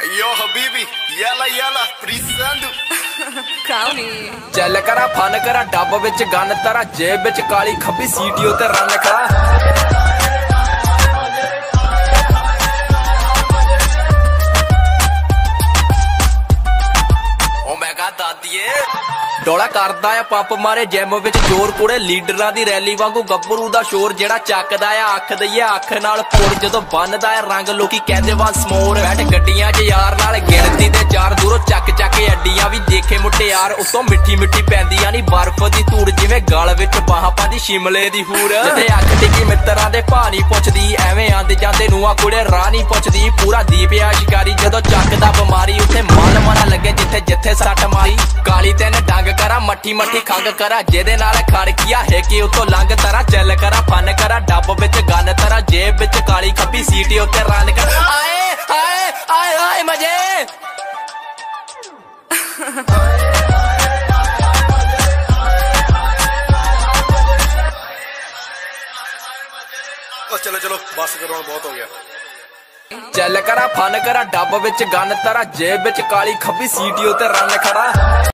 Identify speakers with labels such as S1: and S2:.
S1: Yo Habibi, yalla yalla, precisando
S2: ਕਾਉਣੀ
S3: ਚੱਲ ਕਰਾ fun ਕਰਾ ਡੱਬ ਵਿੱਚ ਗੰਨ ਤਰਾ ਜੇਬ ਵਿੱਚ ਕਾਲੀ ਖੱਬੀ ਸੀਟੀਓ ਤੇ ਰਨ ਖੜਾ ਡੋਲਾ ਕਰਦਾ ਆ ਪੰਪ ਮਾਰੇ ਜਿਮ ਵਿੱਚ ਜ਼ੋਰ ਕੁੜੇ ਲੀਡਰਾਂ ਦੀ ਰੈਲੀ ਵਾਂਗੂ ਗੱਭਰੂ ਦਾ ਸ਼ੋਰ ਜਿਹੜਾ ਚੱਕਦਾ ਆ ਅੱਖ ਦਈਏ ਅੱਖ ਨਾਲ ਪੋੜ ਜਦੋਂ ਬੰਨਦਾ ਆ ਰੰਗ ਲੋਕੀ ਕਹਿੰਦੇ ਵਾਂ ਸਮੋਰ ਬੈਠ ਗੱਡੀਆਂ 'ਚ ਯਾਰ ਨਾਲ ਗਿਣਤੀ ਦੇ ਚਾਰ ਦੂਰੋਂ ਚੱਕ ਕੇ ਅੱਡੀਆਂ ਵੀ ਦੇਖੇ ਮੁਟਿਆਰ ਉਤੋਂ ਮਿੱਠੀ ਮਿੱਠੀ ਪੈਂਦੀਆਂ ਨੀ ਬਰਫ਼ ਦੀ ਧੂੜ ਜਿਵੇਂ ਗਲ ਵਿੱਚ ਬਾਹਾਂ ਪਾਦੀ ਸ਼ਿਮਲੇ ਦੀ ਹੂਰ ਜਿੱਥੇ ਅੱਖ ਟਿੱਕੀ ਮਿੱਤਰਾਂ ਦੇ ਭਾਅ ਨੀ ਪੁੱਛਦੀ ਐਵੇਂ ਆਂਦੇ ਜਾਂਦੇ ਨੂੰ ਆ ਕੁੜੇ ਰਾਹ ਨੀ ਪੁੱਛਦੀ ਪੂਰਾ ਦੀਪ ਆ ਸ਼ਿਕਾਰੀ ਜਦੋਂ ਚੱਕਦਾ ਬਿਮਾਰੀ ਉੱਥੇ ਮਨ ਮਨਾ ਲੱਗੇ ਜਿੱਥੇ ਜਿੱਥੇ ਸੱਟ ਮਾਰੀ ਕਾਲੀ ਤੈਨ ਡੰਗ ਕਰਾ ਮੱਠੀ ਮੱਠੀ ਖੰਗ ਕਰਾ ਜਿਹਦੇ ਨਾਲ ਖੜਕੀਆ ਹੈ ਕਿ ਉਤੋਂ ਲੰਘ ਤਰਾ ਚੱਲ ਕਰਾ ਫਨ ਕਰਾ ਡੱਬ ਵਿੱਚ ਗੰਨ ਤਰਾ ਜੇਬ ਵਿੱਚ ਕਾਲੀ ਖੱਬੀ ਸੀਟੀ ਉੱਤੇ ਰਨ ਕਰ ਆਏ ਆਏ ਆਏ ਆਏ ਮਜੇ
S1: चलो चलो बस करो बहुत हो गया।
S3: ਚੱਲ ਕਰਾ ਫਨ ਕਰਾ ਡੱਬ ਵਿੱਚ ਗੰਨ ਤਰਾ ਜੇਬ ਵਿੱਚ ਕਾਲੀ ਖੱਬੀ ਸੀਟੀ ਉੱਤੇ ਰਨ ਖੜਾ